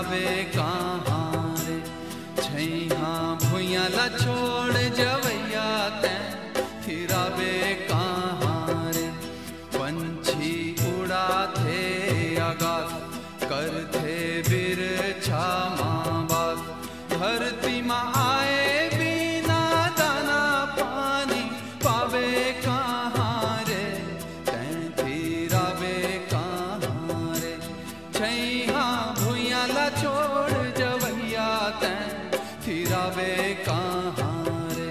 फिरावे कहाँ रे। छैहा भुइया ला छोड़ जवैया तैं फिरावे कहाँ रे। पंछी उड़ा थे आगाज कर थे बिरछा माँ बाप। धरती माँ आए बिना दाना पानी पावे कहाँ रे। तैं फिरावे कहाँ रे। छैहा भुइया ला छोड़ जवैया तैं फिरावे कहाँ रे।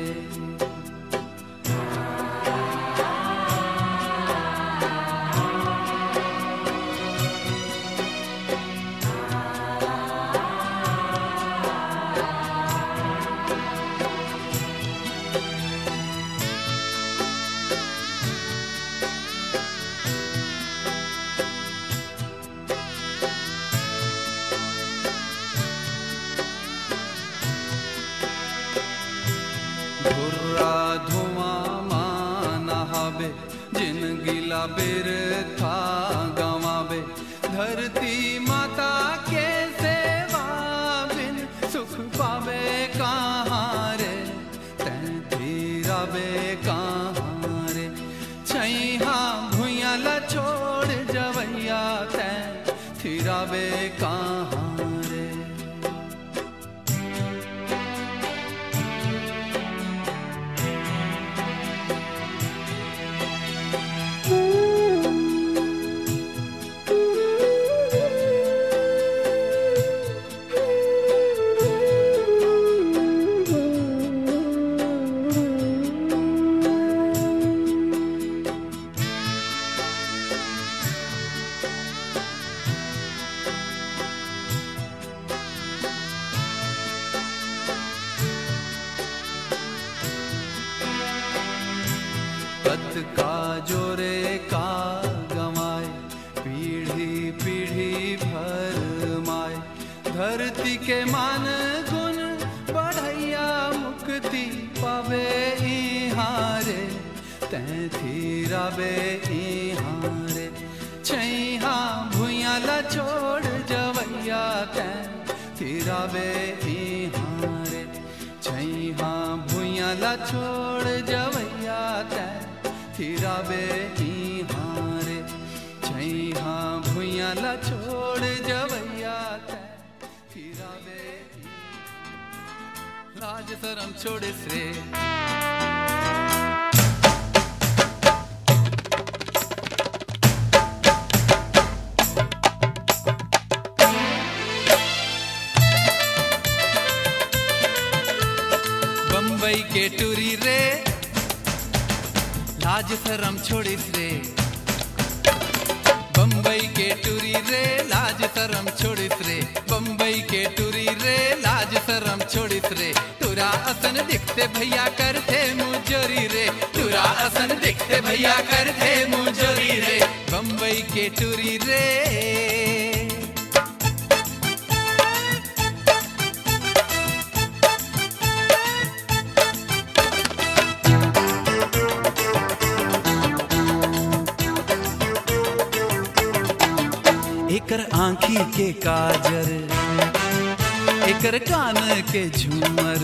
धुर्रा धुआं मां नहावे जिन गिला बिरथा गंवावे। धरती माता के सेवा बिन सुख पावे कहाँ रे। तैं फिरावे कहाँ रे। छैहा भुइया ला छोड़ जवैया तैं फिरावे कहाँ रे। पद का जोरे का गमाए पीढ़ी पीढ़ी भर माए। धरती के मान गुण बढ़ैया मुक्ति पावे इहाँ रे। तैं फिरावे इहाँ रे। छैहा भुइया ला छोड़ जवैया तैं फिरावे इहाँ रे। छैहा भुइया ला छोड़ जवैया तैं फिरावे इहाँ रे। छैहा भुइया ला छोड़ जवैया तैं फिरावे। लाज शरम छोड़े रे। बम्बई के टूरी रे लाज शरम छोड़िस रे। बम्बई के टूरी रे लाज शरम छोड़िस रे। बम्बई के टूरी रे लाज शरम छोड़िस रे। तुरा असन दिखते भैया करते मुजोरी रे। तुरा असन दिखते भैया करते मुजोरी रे। बम्बई के टूरी रे। एकर आँखी के काजर एकर कान के झूमर।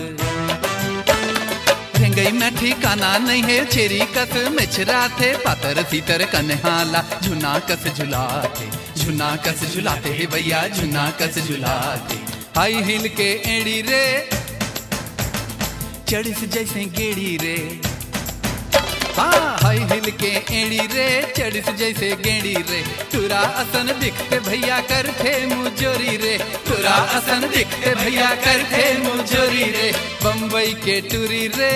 रेंगई में ठिकाना नहीं है छेरी कस मिछरा थे। पातर सीतर कन्हाला झुना कस झुलाते। झुना कस झुलाते हे भैया झुना कस झुलाते। हाई हिल के एड़ी रे चढ़िस जैसे गेड़ी रे। हाँ हाई हिल के एड़ी रे चढ़िस जैसे गेड़ी रे। तुरा असन दिखते भैया करते मुजोरी रे। तुरा असन दिखते भैया करते मुजोरी रे। बम्बई के टूरी रे।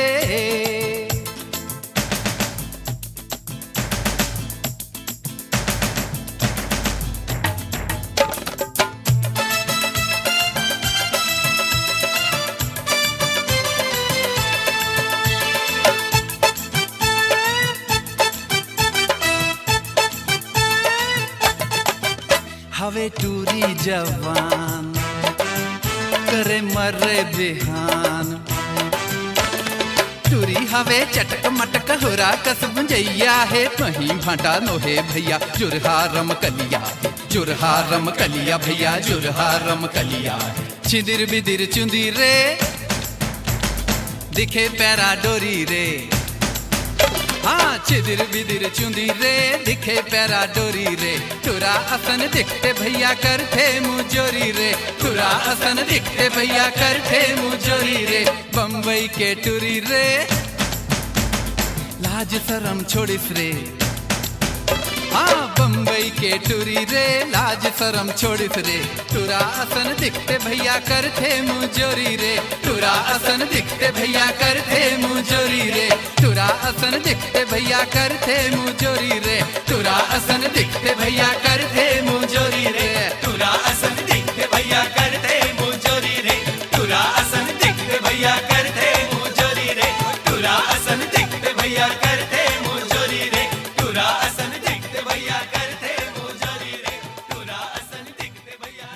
हवे टूरी जवान करे मरे बिहान। टूरी हवे चटक मटक होरा कस बुंजैया है। कहीं भाटा नोहे भैया जुरहा रम कलिया है। जुरहा रम कलिया भैया जुरहा रम कलिया। छिदिर बिदिर चुंदी रे दिखे पैरा डोरी रे। हाँ छिदिर बिदिर चुंदी रे दिखे पैरा डोरी रे। तुरा असन दिखते भैया करते मुजोरी रे। तुरा असन दिखते भैया करते मुजोरी रे। बम्बई के टूरी रे लाज शरम छोड़िस रे। हाँ बम्बई के टूरी रे लाज शरम छोड़िस रे। तुरा असन दिखते भैया करते मुजोरी रे। तुरा असन दिखते भैया करते मुजोरी रे। तुरा असन दिखते भैया करते मुजोरी रे। तुरा असन दिखते भैया करते मुजोरी रे। तुरा असन दिखते भैया करते मुजोरी रे। तुरा असन दिखते भैया करते मुजोरी रे। तुरा असन दिखते भैया करते मुजोरी रे। तुरा असन दिखते भैया करते मुजोरी रे। तुरा असन दिखते भैया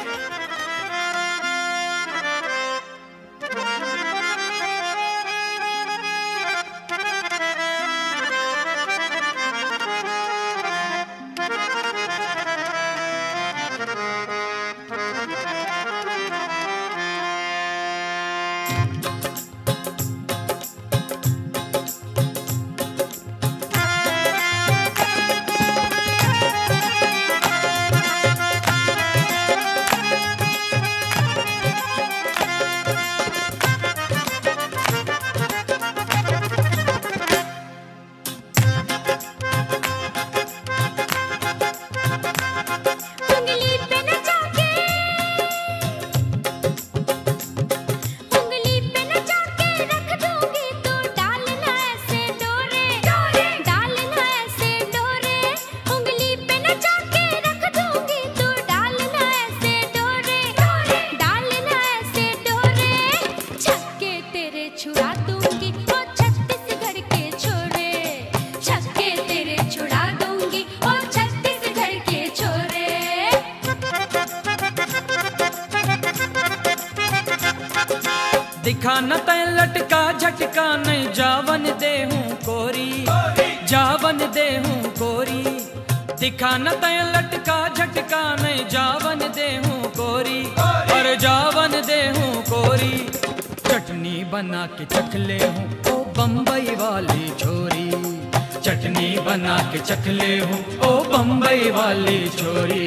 दिखा न तय लटका झटका नहीं जावन दे हूँ कोरी। जावन दे हूँ कोरी। दिखा न तय लटका झटका नहीं जावन दे हूँ कोरी। और जावन दे हूँ कोरी। चटनी बना के चख ले हूँ ओ बम्बई वाली छोरी। चटनी बना के चख ले हूँ ओ बम्बई वाली छोरी।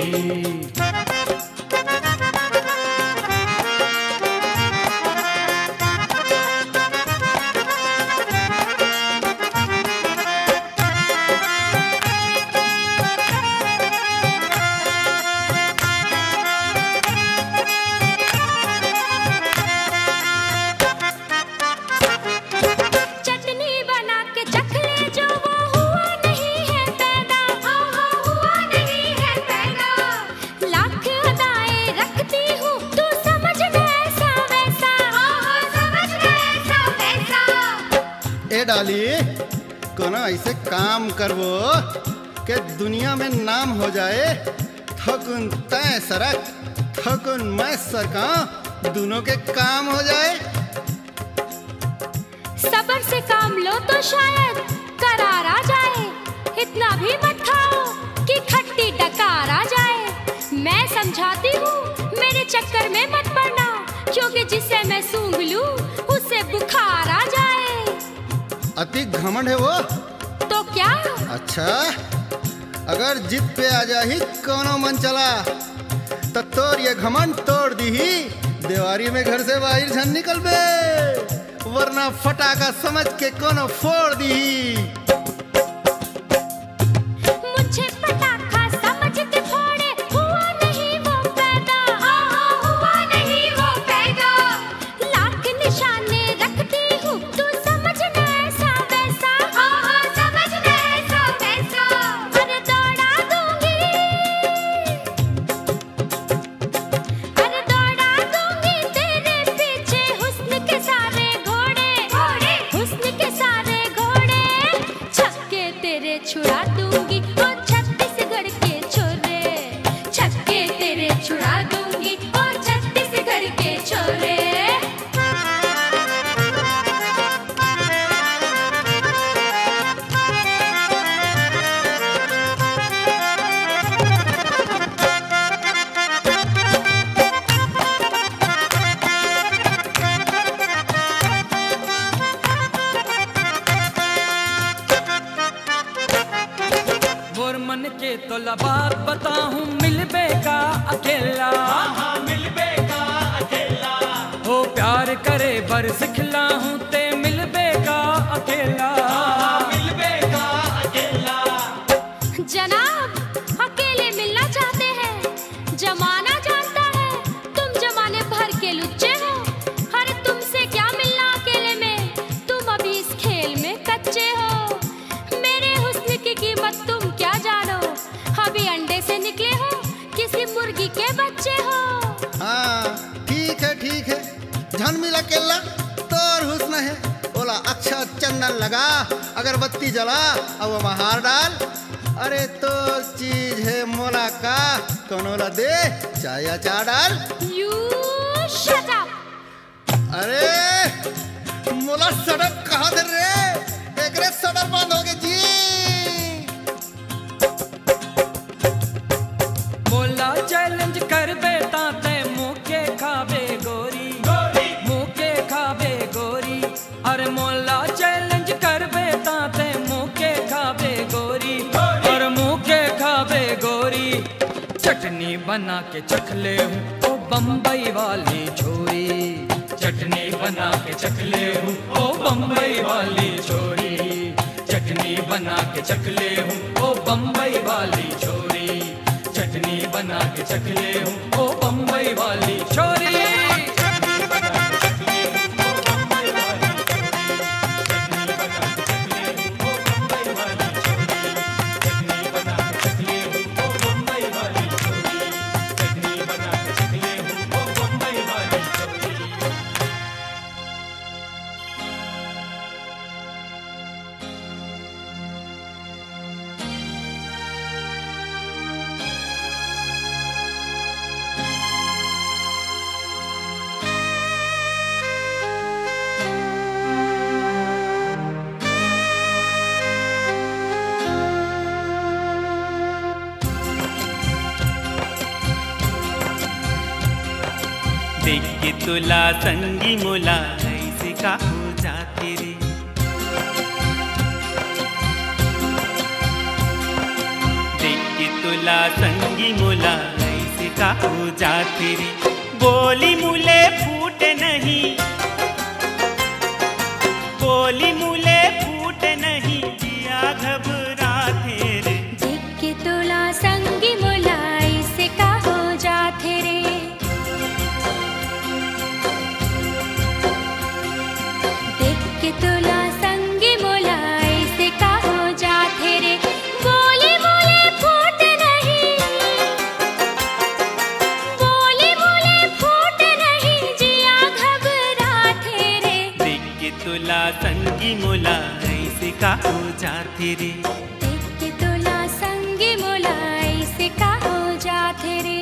डाली कोनो ऐसे काम करवो के दुनिया में नाम हो जाए। थकुन तय सरक थकुन मैं सरका दोनों के काम हो जाए। सब्र से काम लो तो शायद करार आ जाए। इतना भी मत खाओ कि खट्टी डकार आ जाए। मैं समझाती हूँ मेरे चक्कर में मत पड़ना, क्योंकि जिसे मैं सूंघ लूँ उससे बुखार आ जाए। अति घमंड है वो तो क्या? अच्छा अगर जिद पे आ जाही कोनो मन चला तो तोर ये घमंड तोड़ दी ही। देवारी में घर से बाहर झन निकल बे, वरना फटाका समझ के कोनो फोड़ दी। मुझे पटाखा समझ के फोड़े, हुआ नहीं वो पैदा। हुआ नहीं वो पैदा। लाख निशाने रखती हूँ तू समझना ऐसा वैसा। समझना ऐसा वैसा। अरे दौड़ा दूंगी, अरे दौड़ा दूंगी तेरे पीछे हुस्न के सारे घोड़े। हुस्न के सारे घोड़े छक्के तेरे छुड़ा दूंगी और छत्तीसगढ़ के छोरे। छक्के तेरे छुड़ा दूंगी और छत्तीसगढ़ के छोरे। मन के तो बात बताऊं मिलबे का अकेला। हाँ मिलबे का अकेला। हो प्यार करे बर सिखला हूं ते मिलबे का अकेला। मिलबे का अकेला। जनाब अकेले मिलना चाहते हैं, जमाना जानता है तुम जमाने भर के लुच्चे हो। अरे तुमसे क्या मिलना अकेले में, तुम अभी इस खेल में कच्चे हो। मेरे हुस्न की कीमत तुम क्या जानो, अभी अंडे से निकले हो किसी मुर्गी के बच्चे हो। हाँ ठीक है झन मिला केला तोर हुस्न है। बोला अच्छा चंदन लगा, अगरबत्ती जला अब महार डाल। अरे तो चीज है मोला का, कौनोला दे चाय या चा डाल। You shut up! अरे मोला सड़क कहा दे रे, एकरे सड़क बंद हो गए जी। मोला चैलेंज कर बेटा ते मुके खाबे गोरी, मुके खाबे गोरी। अरे मोला चैलेंज कर बेटा ते मुके खाबे गोरी, और मुके खाबे गोरी। चटनी बना के चख ले हूँ ओ बम्बई वाली छोरी, चटनी बना के चख ले हूँ ओ बम्बई वाली छोरी, चटनी बना के चख ले हूँ ओ बम्बई वाली छोरी, चटनी बना के चख ले हूँ ओ बम्बई वाली छोरी। देख के तुला संगी मोला ऐसे का हो जाती रे। देख के तुला संगी मोला ऐसे का हो जाती रे। बोली मुले फूटे नहीं, बोली मुले फूटे नहीं, जिया घबराते रे। देख के तोला संगी मोला ऐसे का हो जाते रे। देख के तोला संगी मोला ऐसे का हो जाते रे। बोली मुले फूटे नहीं, बोली मुले फूटे नहीं, जिया घबराते रे। देख के तुला संगी मोला ऐसे का हो जाती रे। देख के तोला संगी मोला ऐसे का हो जाते रे।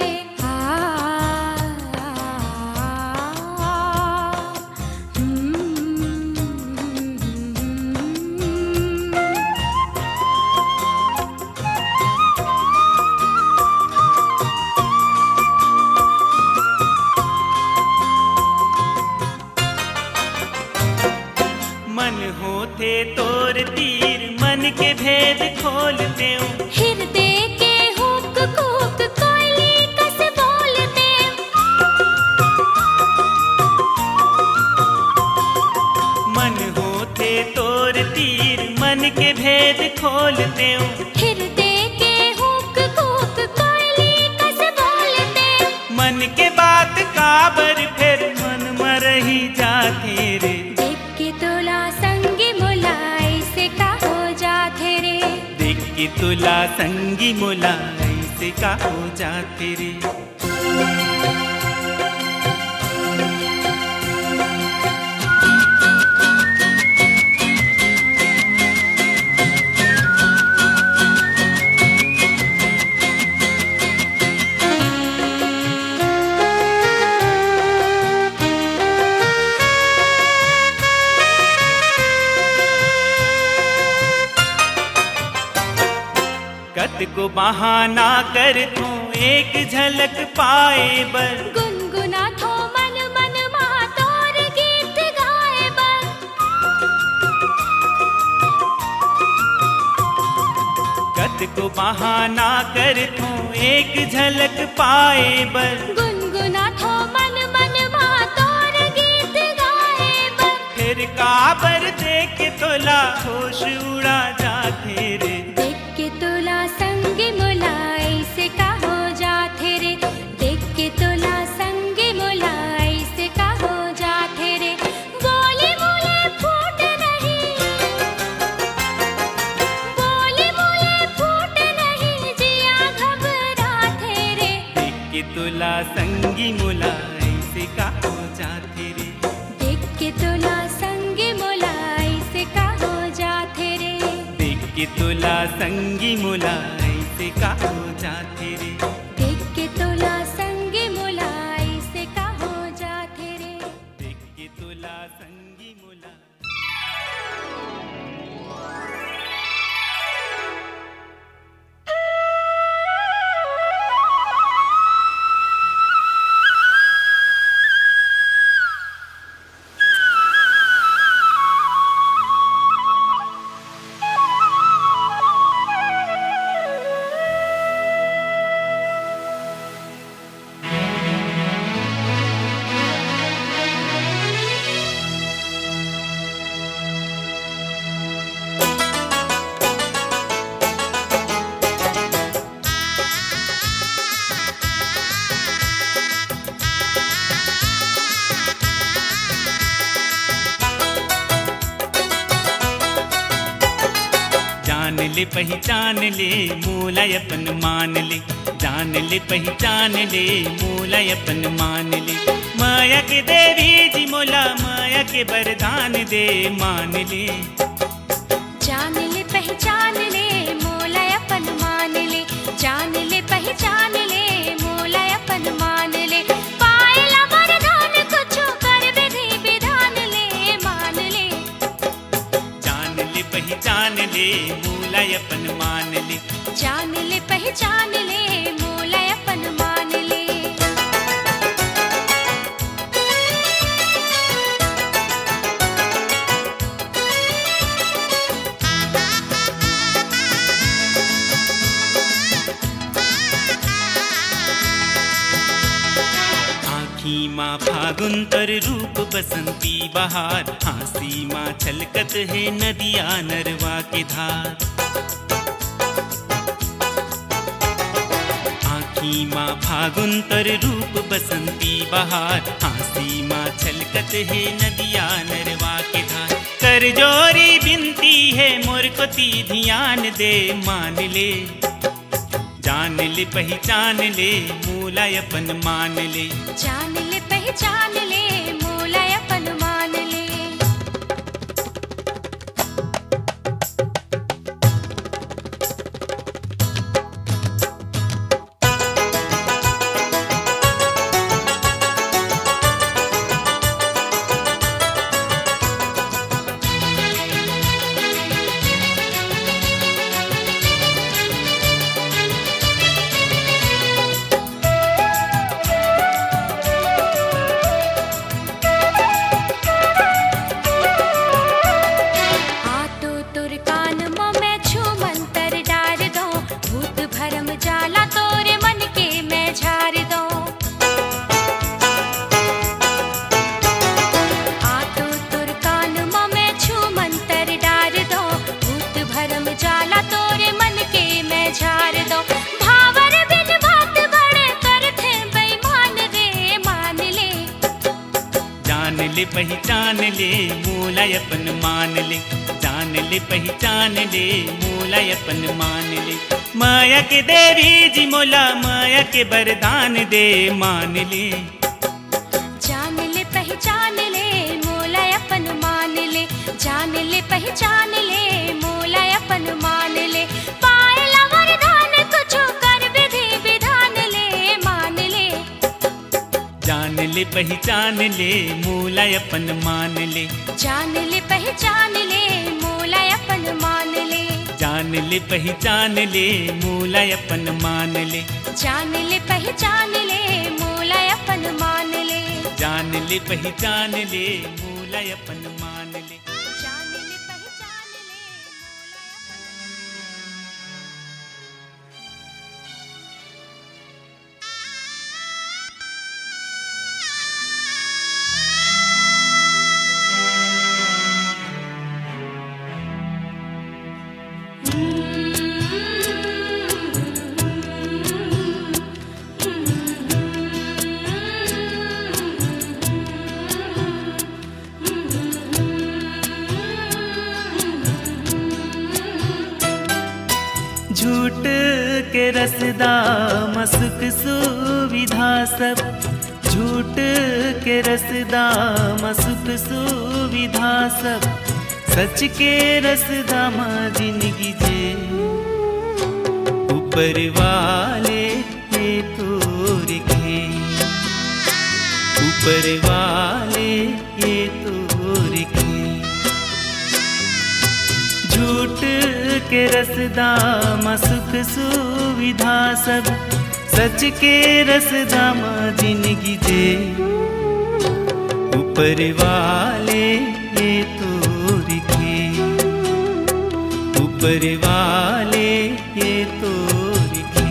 मन होते तोर तीर, मन के भेद खोल देऊं। हृदय के हुक कूक कोयली कस बोल दे। मन होते तोर तीर, मन के भेद खोल देऊं। हृदय के हुक कूक कोयली कस बोल दे। मन के बात काबर फिर मन मरही जाते रे। देख के तोला संगी मोला ऐसे का हो जाते रे। देख के तुला संगी मोला ऐसे का हो जाते रे। कत को बहाना कर तू एक झलक पाए बर। गुनगुना थो मन मन महातोर गीत गाए बर। कत बात को बहाना कर थो एक झलक पाए बर। गुनगुना थो मन मन माँ तोर गीत गाए बर। फिर काबर देख तोला होश उड़ा जाते रे। देख के तोला संगी मुलाई से का हो जाते रे। देख के तोला संगी मुलाई से का हो जाते रे। बोली मुले फूट नहीं, बोली मुले फूट नहीं, जिया घबराते रे। देख के तोला संगी मुलाई से का हो जाते रे। देख के तोला संगी मुलाई से का हो जाते रे। देख के तोला संगी मुलाई से का हो जाते रे। देख के तोला संगी मुलाई से का हो जाते रे। देख के तोला संगी मुलाई। जान ले पहचान ले मोला अपन मान ले। जान ले पहचान ले मोला अपन मान ले। माया के देवी जी मोला माया के वरदान दे मान ले। जान ले पहचान ले मोला अपन मान ले। जान ले पहचान ले मोला अपन मान ले। पायला वरदान कुछो कर विधि विधान ले मान ले। जान ले पहचान ले मोला अपन मान ले। जान ले पहचान ले मोला अपन मान ले। आँखी माँ फागुन तर रूप बसंती बहार। हाँसी माँ छलकत है नदिया नरवा के धार। आँखी माँ फागुन तर रूप बसंती बहार। हाँसी माँ छलकत है नदिया नरवा के धार। कर जोरी बिनती है मोर को ती ध्यान दे मान ले। जान ले पहचान ले मोला अपन मान ले। जान ले पहचान ले मोला अपन मान ले। ले पहचान ले मोला अपन मान ले। जान ले पहचान ले मोला अपन मान ले। माया के देवी जी मोला माया के वरदान दे मान ले। जान ले पहचान ले मोला अपन मान ले। जान ले पहचान ले मोला अपन मान ले। पायला वरदान कुछो कर विधि विधान ले मान ले। जान ले पहचान ले मोला अपन मान ले। जान ले पहचान ले मोला अपन मान ले। जान ले पहचान ले मोला अपन मान ले। जान ले पहचान ले मोला अपन मान ले। जान ले पहचान ले मोला अपन मान ले। जान ले पहचान ले मोला अपन। झूठ के रसदा मसुक सुविधा सब, झूठ के रसदा मसुक सुविधा सब, सच के रसदा माँ जिंदगी जे। ऊपर वाले ये तो रिखे, ऊपर वाले ये तो रिखे। झूठ के रसदा मसुख सुविधा सब, सच के रसदा माँ जिंदगी जे। ऊपर वाले ये तो रिखे, ऊपर वाले ये तो रिखे।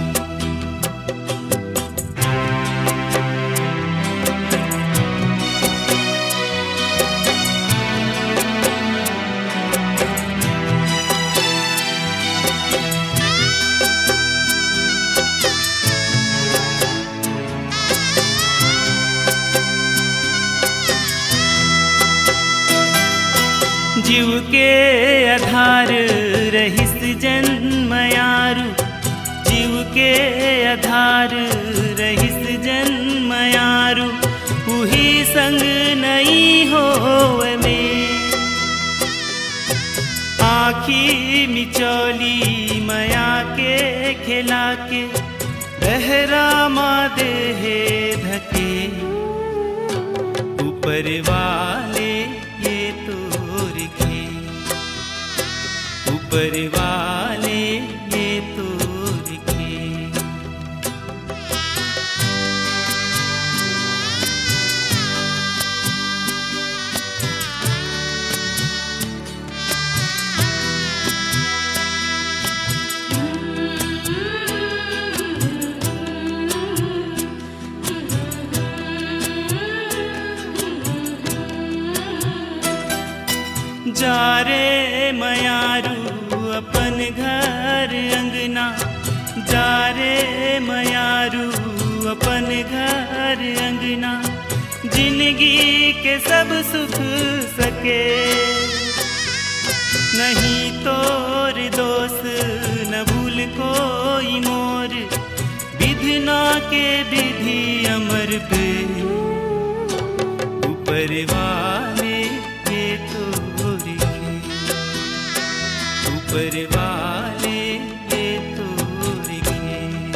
जीव के आधार रहिस जन्मयारु, जीव के आधार रहिस जन्मयारु। उही संग नहीं होवे में, आँखी मिचौली मया के खिला के, बहरा माँ देहे धके। ऊपर वाले ये तो रिखे, ऊपर वाले ये तो रिखे। जा रे मयारू अपन घर अंगना, जा रे मयारू अपन घर अंगना। जिंदगी के सब सुख सके, नहीं तोर दोष न भूल कोई मोर। विधना के विधि अमर पे, ऊपर वाले ये तो रिखे, ऊपर वाले ये तो रिखे।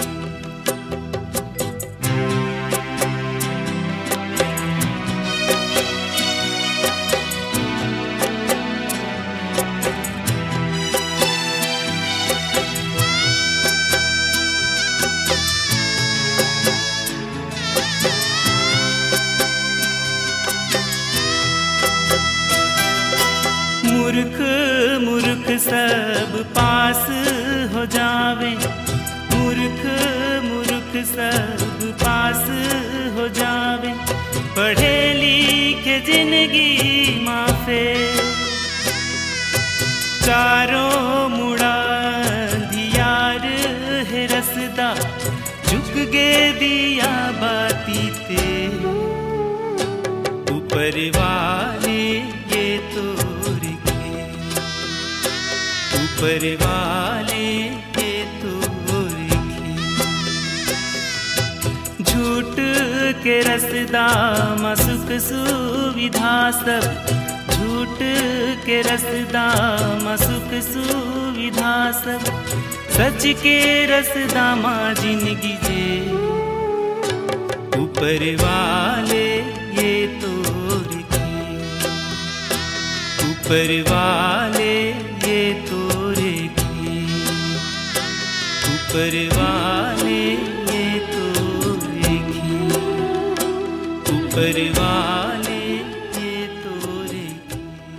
मूर्ख मूर्ख सब पास हो जावे, मूर्ख मूर्ख सब पास हो जावे। पढ़े लिखे जिंदगी माफे, चारों मुड़ा दियार है रसदा। झुक गे दिया बाती ते, ऊपर वाले ये तो रिखे, ऊपर वाले ये तो रिखे। झूठ के रसदा मसुख सुविधा सब, झूठ के रसदा मसुख सुविधा सब। सच के रसदा माँ जिंदगी जे। ऊपर वाले ये तो रिखे, ऊपर वाले ये तो रिखे, ऊपर वाले ये तो रिखे, ऊपर वाले ये तो रिखे।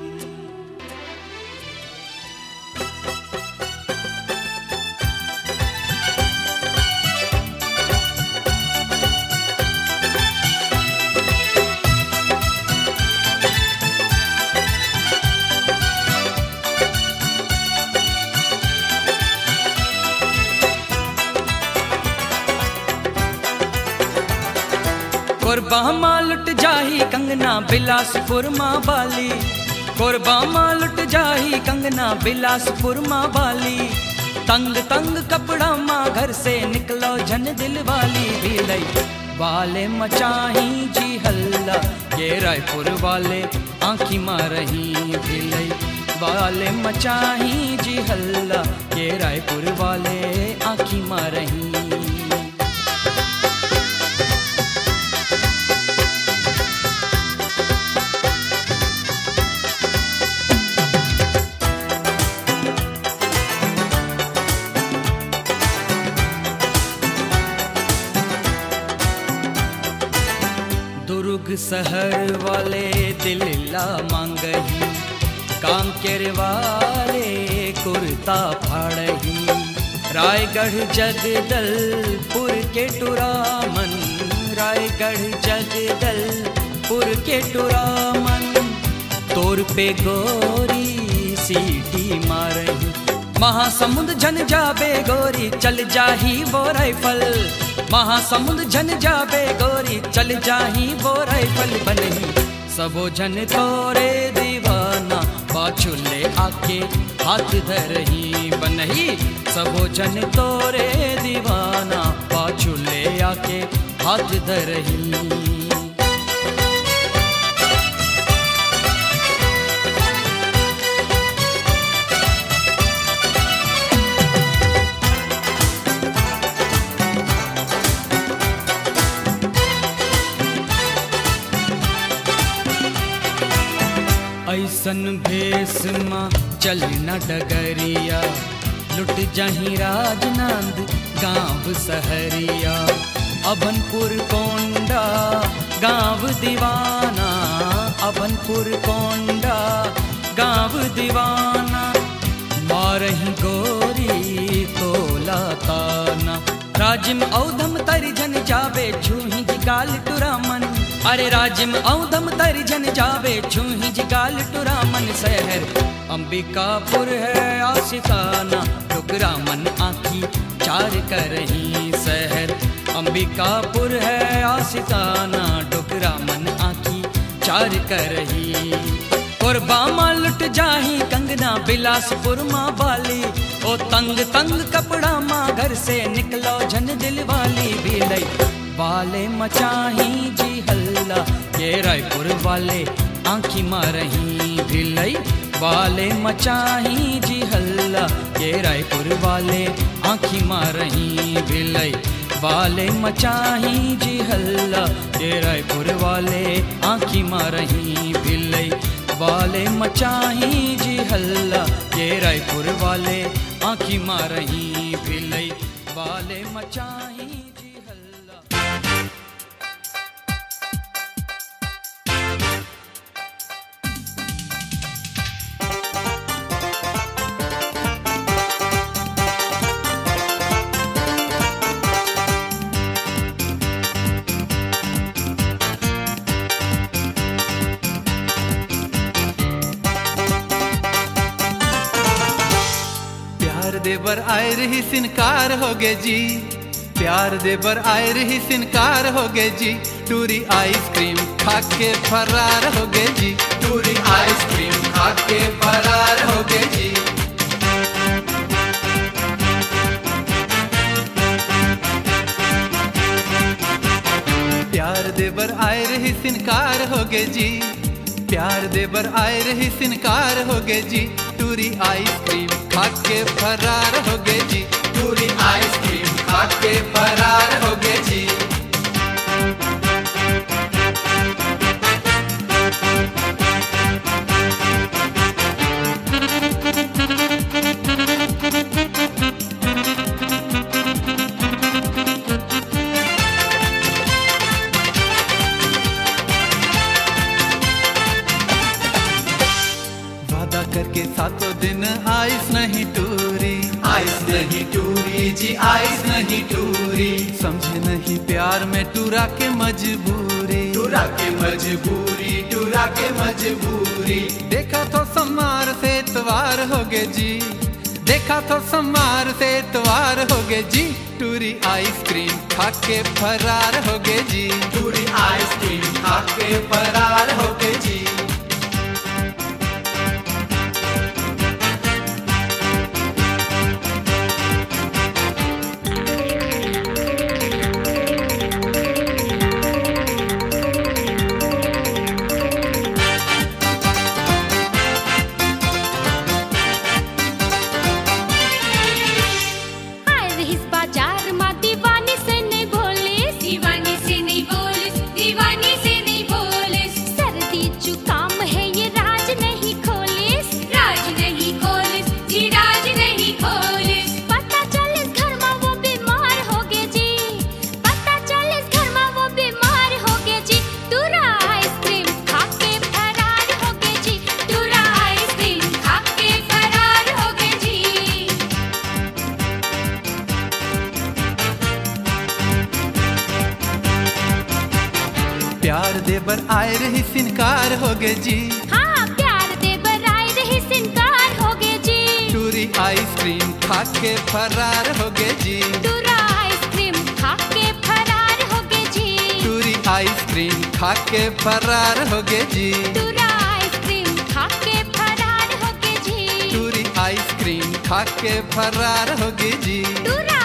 कोरबा माँ लुट जाही कंगना बिलासपुर माँ बाली, कोरबा माँ लुट जाही कंगना बिलासपुर माँ बाली। तंग तंग कपड़ा माँ घर से निकलो जन दिल वाली भी लई वाले मचाही जी हल्ला ये रायपुर वाले आँखी मारही भी लई वाले मचाही जी हल्ला ये रायपुर वाले आँखी मारही। दुर्ग शहर वाले दिल ला मांगही कांकेर वाले कुर्ता फाड़ही रायगढ़ जगदलपुर के टुरामन रायगढ़ जगदलपुर के टुरामन तोर पे गोरी सीटी मारही महासमुंद जन जाबे गोरी चल जाही वो राइफल महासमुंद जन जाबे गोरी चल जाही वो राइफल बनही सबो जन तोरे दीवाना पाछुले आके हाथ धरही बनही सबो जन तोरे दीवाना पाछुले आके हाथ धरही। ऐसन भेष माँ चलना डगरिया लुट जाही राजनंद गाँव सहरिया अभनपुर कोंडा गाँव दीवाना अभनपुर कोंडा गाँव दीवाना मारही गोरी तोला ताना राजिम औधम तरिजन जाबे छूही जिगाल टुरामन अरे राजिम औधम तरिजन जाबे छूही जिगाल टुरामन शहर अंबिकापुर है आशिकाना टुकरामन आँखी चार करही शहर अंबिकापुर है आशिकाना टुकरामन आँखी चार करही। कोरबा लुट जाही कंगना बिलासपुर माँ बाली ओ तंग तंग कपड़ा माँ घर से निकलो जन दिल वाली भी लई वाले मचाही जी हल्ला ये रायपुर वाले आँखी मारही भी लई वाले मचाही जी हल्ला ये रायपुर वाले आँखी मारही भी लई वाले मचाही जी हल्ला ये रायपुर वाले आँखी मारही भी लई वाले मचाही जी हल्ला ये रायपुर वाले आँखी मारही भी लई वाले मचाही जी हल्ला। देवर आए रही सिनकार हो गे जी प्यार देवर आए रही सिनकार हो गे जी टूरी आइसक्रीम खा के फरार हो गे जी टूरी आइसक्रीम खा के फरार हो गे जी। प्यार देवर आए रही सिनकार हो गे जी प्यार देवर आए रही सिनकार हो गे जी टूरी आइसक्रीम खा के फरार हो गे जी टूरी आइसक्रीम खा के फरार हो गे जी। करके सातों दिन आइस नहीं टूरी जी आइस नहीं टूरी समझे नहीं प्यार में टूरा के मजबूरी देखा तो समार से इतवार हो गे जी देखा तो समार से इतवार हो गे जी टूरी आइसक्रीम खा के फरार हो गे जी टूरी आइसक्रीम खा के फरार हो गे जी। प्यार देबर आए रही सिनकार हो गए जी। हाँ प्यार दे बराए रही सिनकार हो गए जी। टूरी आइसक्रीम खा के फरार हो गए जी। टूरा आइसक्रीम खा के फरार हो गए जी। टूरी आइसक्रीम खा के फरार हो गए जी। टूरा आइसक्रीम खा के फरार हो गए जी। टूरी आइसक्रीम खा के फरार हो गए जी। टूरा